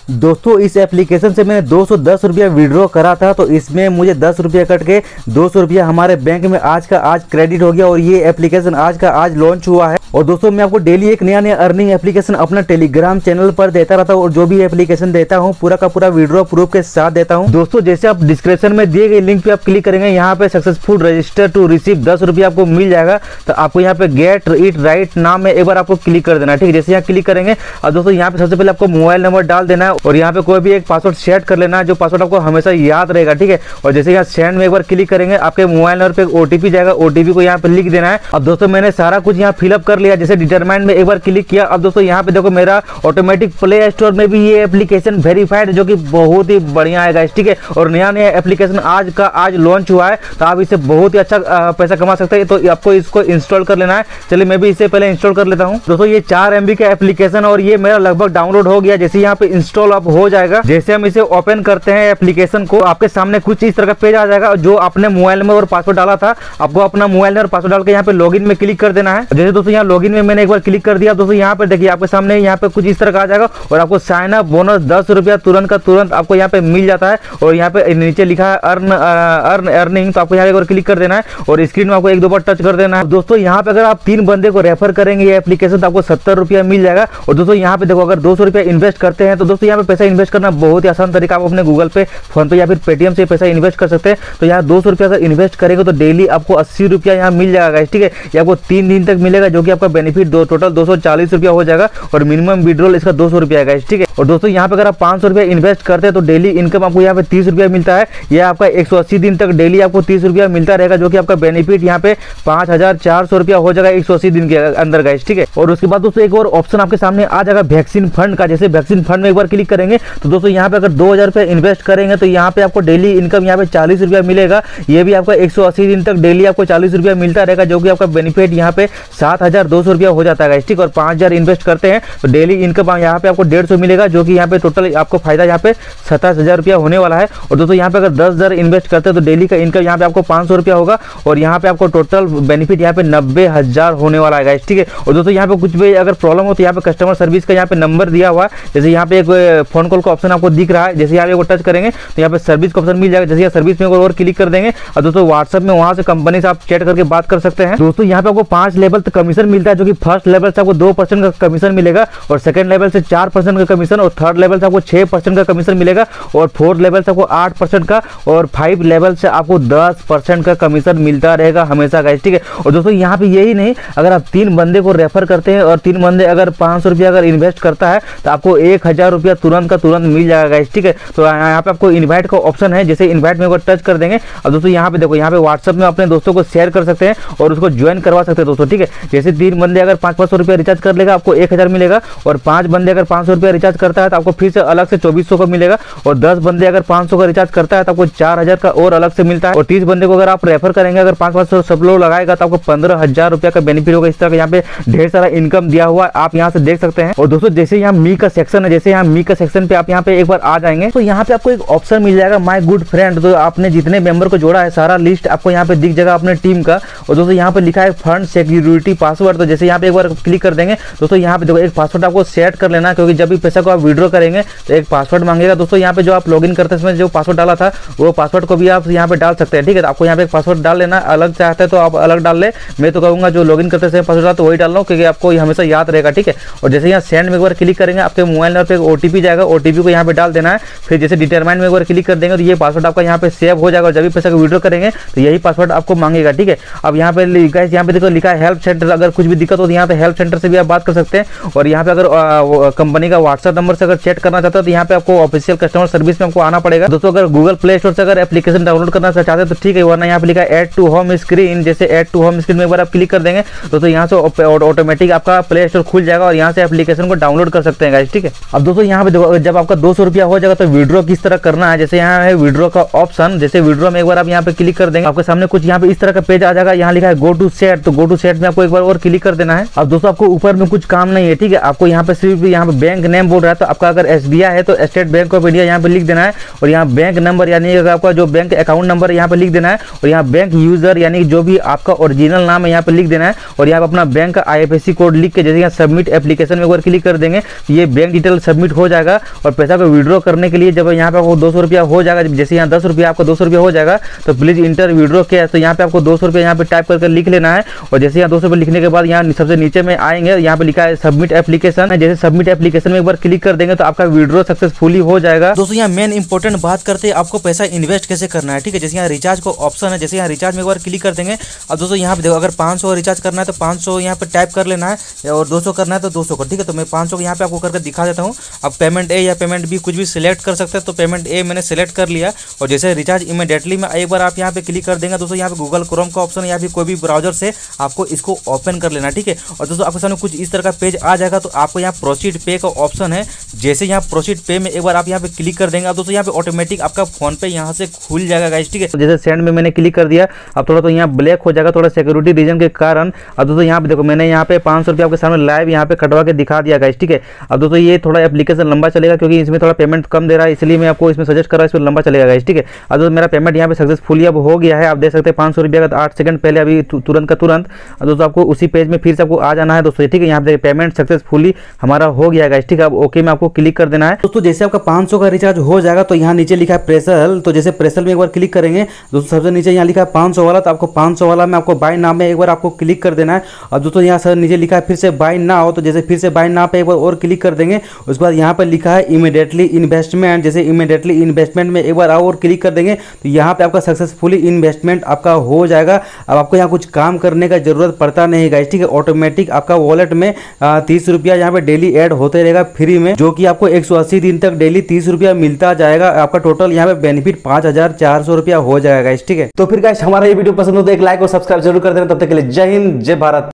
दोस्तों इस एप्लीकेशन से मैंने 210 रुपया विड्रॉ करा था, तो इसमें मुझे 10 रुपया कट के 200 रुपया हमारे बैंक में आज का आज क्रेडिट हो गया और ये एप्लीकेशन आज का आज लॉन्च हुआ है। और दोस्तों मैं आपको डेली एक नया अर्निंग एप्लीकेशन अपना टेलीग्राम चैनल पर देता रहता हूँ और जो भी एप्लीकेशन देता हूँ पूरा का पूरा विड्रॉ प्रूफ के साथ देता हूँ। दोस्तों जैसे आप डिस्क्रिप्शन में दिए गए लिंक पे आप क्लिक करेंगे, यहाँ पे सक्सेसफुल रजिस्टर टू रिसीव 10 रुपया आपको मिल जाएगा। तो आपको यहाँ पे गेट इट राइट नाम में एक बार आपको क्लिक कर देना है, ठीक है। जैसे यहाँ क्लिक करेंगे और दोस्तों यहाँ पे सबसे पहले आपको मोबाइल नंबर डाल देना है और यहाँ पे कोई भी एक पासवर्ड सेट कर लेना है, जो पासवर्ड आपको हमेशा याद रहेगा, ठीक है। और जैसे यहाँ सेंड में एक बार क्लिक करेंगे आपके मोबाइल नंबर पे एक ओटीपी जाएगा, ओटीपी को यहाँ पे लिख देना है। अब दोस्तों मैंने सारा कुछ यहाँ फिलअप कर लिया, जैसे डिटरमाइन में एक बार क्लिक किया। अब दोस्तों यहाँ पे देखो मेरा ऑटोमेटिक प्ले स्टोर में भी ये एप्लीकेशन वेरीफाइड, जो कि बहुत ही बढ़िया आएगा, ठीक है। और नया एप्लीकेशन आज का आज लॉन्च हुआ है, तो आप इससे बहुत ही अच्छा पैसा कमा सकते हैं। तो आपको इसको इंस्टॉल कर लेना है। चलिए मैं भी इसे पहले इंस्टॉल कर लेता हूँ। दोस्तों ये 4 MB का एप्लीकेशन और ये मेरा लगभग डाउनलोड हो गया। जैसे यहाँ पे इंस्टॉल अब हो जाएगा, जैसे हम इसे ओपन करते हैं एप्लीकेशन को, आपके सामने कुछ इस तरह का पेज आ जाएगा। जो आपने मोबाइल नंबर और पासवर्ड डाला था, आपको अपना मोबाइल नंबर पासवर्ड डाल के यहाँ पे लॉगिन में क्लिक कर देना है। जैसे दोस्तों यहाँ लॉगिन में मैंने एक बार क्लिक कर दिया, दोस्तों यहाँ पे देखिए आपके सामने यहाँ पे कुछ इस तरह का आ जाएगा और आपको साइन अप बोनस 10 रुपया तुरंत का तुरंत आपको यहाँ पे मिल जाता है। और यहाँ पे नीचे लिखा है अर्निंग, तो आपको यहाँ पे क्लिक कर देना है और स्क्रीन में आपको 1-2 बार टच कर देना है। दोस्तों यहाँ पे अगर आप 3 बंदे को रेफर करेंगे ये एप्लीकेशन, तो आपको 70 रुपया मिल जाएगा। और दोस्तों यहाँ पे देखो अगर 200 रुपया इन्वेस्ट करते हैं, तो दोस्तों यहाँ पे पैसा इन्वेस्ट करना बहुत ही आसान तरीका, आप अपने गूगल पे, फोन पे या फिर पेटीएम से पैसा इन्वेस्ट कर सकते हैं। तो यहाँ 200 रुपया अगर इन्वेस्ट करेंगे तो डेली आपको 80 रुपया यहाँ मिल जाएगा, ठीक है। ये आपको 3 दिन तक मिलेगा, जो कि आपका बेनिफिट टोटल 240 रुपया हो जाएगा और मिनिमम विड्रॉल इसका 200 रुपया है, ठीक है। और दोस्तों यहाँ पे अगर आप 500 रुपया इन्वेस्ट करते हैं तो डेली इनकम आपको यहाँ पे 30 रुपया मिलता है। यह आपका 180 दिन तक डेली आपको 30 रुपया मिलता रहेगा, जो कि आपका बेनिफिट यहाँ पे 5400 रुपया हो जाएगा 180 दिन के अंदर, गाइस, ठीक है। और उसके बाद दोस्तों एक और ऑप्शन आपके सामने आ जाएगा वैक्सीन फंड का। जैसे वैक्सीन फंड में एक बार क्लिक करेंगे तो दोस्तों यहाँ पे अगर 2000 रुपया इन्वेस्ट करेंगे तो यहाँ पे आपको डेली इनकम यहाँ पे 40 रुपया मिलेगा। ये भी आपका 180 दिन तक डेली आपको 40 रुपया मिलता रहेगा, जो कि आपका बेनिफिट यहाँ पे 7200 रुपया हो जाता है, ठीक। और 5000 इन्वेस्ट करते हैं तो डेली इनकम यहाँ पे आपको 150 मिलेगा, जो कि यहाँ पे टोटल आपको फायदा यहाँ पे 27,000 रुपया होने वाला है। और दोस्तों यहाँ पे अगर 10,000 इन्वेस्ट करते हैं तो डेली का इनकम यहाँ पे आपको 500 रुपया होगा और यहाँ पे आपको टोटल बेनिफिट यहाँ पे 90,000 होने वाला है, ठीक है। और दोस्तों यहाँ पे कुछ भी अगर प्रॉब्लम हो तो यहाँ पे कस्टमर सर्विस का यहाँ पे नंबर दिया हुआ है। जैसे यहाँ पे एक फोन कॉल का ऑप्शन आपको दिख रहा है, जैसे यहाँ पे टच करेंगे तो यहाँ पे सर्विस का ऑप्शन मिल जाएगा। जैसे सर्विस में और क्लिक कर देंगे और दोस्तों व्हाट्सएप में वहां से कंपनी से आप चैट करके बात कर सकते हैं। दोस्तों यहाँ पे आपको 5 लेवल तक कमीशन मिलता है, जो कि फर्स्ट लेवल से आपको 2% का कमीशन मिलेगा और सेकंड लेवल से 4% का कमीशन और थर्ड लेवल से आपको 6% का कमीशन मिलेगा और फोर्थ लेवल से आपको 8% का और 5 लेवल से आपको 10% का कमीशन मिलता रहेगा हमेशा, गाइस, ठीक है। और दोस्तों यहाँ पे यही नहीं, अगर आप 3 बंदे को रेफर करते हैं और 3 बंदे अगर 500 रुपया अगर इन्वेस्ट करता है तो आपको 1000 रुपया तुरंत का तुरंत मिल जाएगा, गाइस, ठीक है। तो यहाँ पे आपको इन्वाइट का ऑप्शन है, जैसे इन्वाइट में अगर टच कर देंगे और दोस्तों यहाँ पे देखो यहाँ पे व्हाट्सएप में अपने दोस्तों को शेयर कर सकते हैं और उसको ज्वाइन करवा सकते हैं दोस्तों, ठीक है। जैसे 3 बंदे अगर 500 रुपया रिचार्ज कर लेगा आपको 1000 मिलेगा और 5 बंदे अगर 500 रुपया रिचार्ज करता है तो आपको फिर से अलग से 2400 का मिलेगा और 10 बंदे अगर 500 का रिचार्ज करता है तो आपको 4000 का और अलग से मिलता है। और 30 बंदे को अगर आप रेफर करेंगे, अगर 500 सब लोग लगाएगा तो आपको 15,000 रुपया का बेनिफिट होगा। इस तरह का यहाँ पे ढेर सारा इनकम दिया हुआ है, आप यहाँ से देख सकते हैं। और दोस्तों जैसे यहाँ मी का सेक्शन है, जैसे यहाँ मी का सेक्शन पे आप यहाँ पे एक बार आ जाएंगे तो यहाँ पे आपको एक ऑप्शन मिल जाएगा माय गुड फ्रेंड। तो आपने जितने मेंबर को जोड़ा है सारा लिस्ट आपको यहाँ पे दिख जाएगा अपने टीम का। और दोस्तों यहाँ पे लिखा है फंड सिक्योरिटी पासवर्ड, तो जैसे यहाँ पे एक बार क्लिक कर देंगे दोस्तों यहाँ पे देखो एक पासवर्ड आपको सेट कर लेना, क्योंकि जब भी पैसा को आप विड्रॉ करेंगे तो एक पासवर्ड मांगेगा। दोस्तों यहाँ पे जो आप लॉगिन करते समय जो पासवर्ड डाला था वो पासवर्ड को भी आप यहाँ पे डाल सकते हैं, ठीक है। तो आपको यहाँ पे एक पासवर्ड डाल लेना, अलग चाहते हैं तो आप अलग डाल ले। मैं तो कहूँगा जो लॉगिन करते समय पासवर्ड डाल तो वही डाल लो, क्योंकि आपको हमेशा याद रहेगा, ठीक है। और जैसे यहाँ सेंड में एक बार क्लिक करेंगे आपके मोबाइल नंबर पे एक ओटीपी जाएगा, ओटीपी को यहाँ पे डाल देना है। फिर जैसे डिटरमाइन में एक बार क्लिक कर देंगे तो ये पासवर्ड आपका यहाँ पे सेव हो जाएगा और जब भी पैसा को विड्रॉ करेंगे तो यही पासवर्ड आपको मांगेगा, ठीक है। अब यहाँ पे यहाँ पे देखो लिखा है हेल्प सेंटर, अगर कुछ भी दिक्कत हो तो यहाँ पे हेल्प सेंटर से भी आप बात कर सकते हैं। और यहाँ पे अगर कंपनी का व्हाट्सएप नंबर से अगर चैट करना चाहते हो तो यहाँ पे आपको ऑफिशियल कस्टमर सर्विस में आपको आना पड़ेगा। दोस्तों अगर गूगल प्ले स्टोर से अगर एप्लीकेशन डाउनलोड करना चाहते हैं तो ठीक है, वरना यहाँ पे लिखा है ऐड टू होम स्क्रीन। जैसे ऐड टू होम स्क्रीन में एक बार आप क्लिक कर देंगे दोस्तों यहाँ से ऑटोमेटिक आपका प्ले स्टोर खुल जाएगा और यहाँ से एप्लीकेशन को डाउनलोड कर सकते हैं, गाइस, ठीक है। अब दोस्तों यहाँ पे देखो जब आपका 200 रुपया हो जाएगा तो विड्रॉ किस तरह करना है। जैसे यहाँ है विड्रॉ का ऑप्शन, जैसे विड्रॉ में एक बार आप यहाँ पे क्लिक कर देंगे आपके सामने कुछ यहाँ पे इस तरह का पेज आ जाएगा। यहाँ लिखा है गो टू सेट, तो गो टू सेट में आपको एक बार और क्लिक कर देना है। अब दोस्तों आपको ऊपर में कुछ काम नहीं है, ठीक है। आपको यहाँ पे सिर्फ यहाँ पे बैंक नेम बोल रहा है, तो आपका अगर SBI है तो स्टेट बैंक ऑफ इंडिया यहाँ पे लिख देना है और यहाँ बैंक नंबर यानी आपका जो बैंक अकाउंट नंबर यहाँ पे लिख देना है और यहाँ बैंक यूजर यानी जो भी आपका ओरिजिनल नाम है यहाँ पे लिख देना है और यहाँ पे अपना बैंक का IFSC कोड लिख के जैसे यहाँ सबमिट एप्लीकेशन में एक बार क्लिक कर देंगे तो ये बैंक डिटेल सबमिट हो जाएगा। जाएगा। और पैसा को विड्रॉ करने के लिए जब यहाँ पे आपको 200 रुपया हो जाएगा, जैसे यहाँ 10 रुपया आपको 200 रुपया हो जाएगा, तो प्लीज इंटर विड्रॉ कैश, तो यहाँ पे आपको 200 रुपया यहाँ पे टाइप करके लिख लेना है। और जैसे यहाँ 200 रुपये लिखने के बाद यहाँ सबसे नीचे में आएंगे, यहाँ पे लिखा है सबमिट एप्लीकेशन, जैसे सबमिट एप्लीकेशन में एक बार क्लिक कर देंगे तो आपका विड्रॉ सक्सेसफुली हो जाएगा। दोस्तों यहाँ मेन इंपॉर्टेंट बात करते हैं आपको पैसा इन्वेस्ट कैसे करना है, ठीक है। जैसे यहाँ रिचार्ज का ऑप्शन है, जैसे यहाँ रिचार्ज में एक बार क्लिक कर देंगे। अब दोस्तों यहाँ पे देखो, अगर 500 रिचार्ज करना है तो 500 यहाँ पे टाइप कर लेना है, और 200 करना है तो 200 का, ठीक है। तो मैं 500 को यहाँ पे आपको करके दिखा देता हूँ। अब पेमेंट ए या पेमेंट बी कुछ भी सिलेक्ट कर सकते हैं, तो पेमेंट ए मैंने सेलेक्ट कर लिया। और जैसे रिचार्ज इमीडिएटली में एक बार आप यहाँ पे क्लिक कर देंगे दोस्तों, यहाँ पे गूगल क्रोम का ऑप्शन है या फिर कोई भी ब्राउजर से आपको इसको ओपन कर लेना, ठीक है। और दोस्तों आपके सामने कुछ इस तरह का पेज आ जाएगा, तो आपको यहाँ प्रोसीड पे का ऑप्शन है, जैसे यहाँ प्रोसीड पे में एक बार आप यहाँ पे क्लिक कर देंगे। अब दोस्तों यहाँ पे ऑटोमेटिक आपका फोन पे यहाँ से खुल जाएगा गाइस, ठीक है। तो जैसे सेंड में मैंने क्लिक कर दिया, अब थोड़ा तो यहाँ ब्लैक हो जाएगा थोड़ा सिक्योरिटी रीजन के कारण। अब दोस्तों यहाँ पे देखो, मैंने यहाँ पे 500 रुपया आपके सामने लाइव यहाँ पे कटवा के दिखा दिया गाइस, ठीक है। अब दोस्तों ये थोड़ा एप्लीकेशन लंबा चलेगा क्योंकि इसमें थोड़ा पेमेंट कम दे रहा है, इसलिए मैं आपको इसमें सजेस्ट कर रहा हूँ, इसमें लंबा चलेगा गाइस, ठीक है। अब दोस्तों मेरा पेमेंट यहाँ पे सक्सेसफुली अब हो गया है, आप देख सकते हैं 500 रुपया का 8 सेकंड पहले अभी तुरंत का तुरंत। अब दोस्तों आपको उसी पेज में फिर से आपको आ जाना है दोस्तों, ठीक है। यहाँ पे पेमेंट सक्सेसफुली हमारा हो गया गाइस, ठीक है। अब ओके में आपको क्लिक कर देना है दोस्तों। जैसे आपका 500 का रिचार्ज हो जाएगा तो यहाँ नीचे लिखा है प्रेसल, तो जैसे प्रेसल में एक बार क्लिक करेंगे दोस्तों, सबसे नीचे यहाँ लिखा है 500 वाला, तो आपको 500 वाला में आपको बाय नाउ में एक बार आपको क्लिक कर देना है। और दोस्तों यहाँ सर नीचे लिखा है फिर से बाय नाउ, तो जैसे फिर से बाय नाउ पे एक बार और क्लिक कर देंगे। उसके बाद यहाँ पर लिखा है इमीडिएटली इन्वेस्टमेंट, जैसे इमीडिएटली इन्वेस्टमेंट में एक बार और क्लिक कर देंगे तो यहाँ पे आपका सक्सेसफुली इन्वेस्टमेंट आपका हो जाएगा। अब आपको यहाँ कुछ काम करने का जरूरत पड़ता नहीं गाइस, ठीक है। ऑटोमेटिक आपका वॉलेट में 30 रुपया यहाँ पे डेली ऐड होते रहेगा फ्री में, जो कि आपको 180 दिन तक डेली 30 रुपया मिलता जाएगा। आपका टोटल यहाँ पे बेनिफिट 5400 रुपया हो जाएगा गाइस, ठीक है। तो फिर गाइस हमारा ये वीडियो पसंद हो तो एक लाइक और सब्सक्राइब जरूर कर देना। तब तक के लिए जय हिंद, जय भारत।